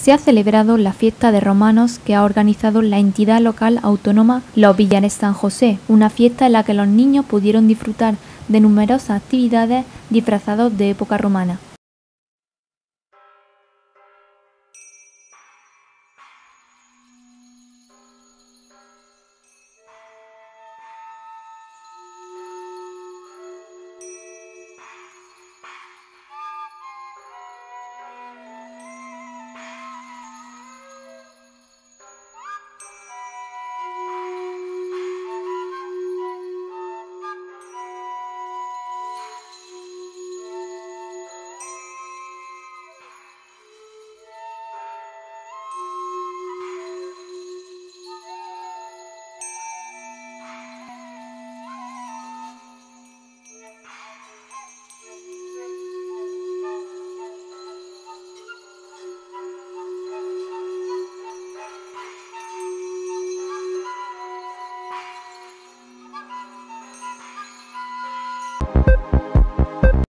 se ha celebrado la fiesta de romanos que ha organizado la entidad local autónoma Los Villares San José, una fiesta en la que los niños pudieron disfrutar de numerosas actividades disfrazados de época romana.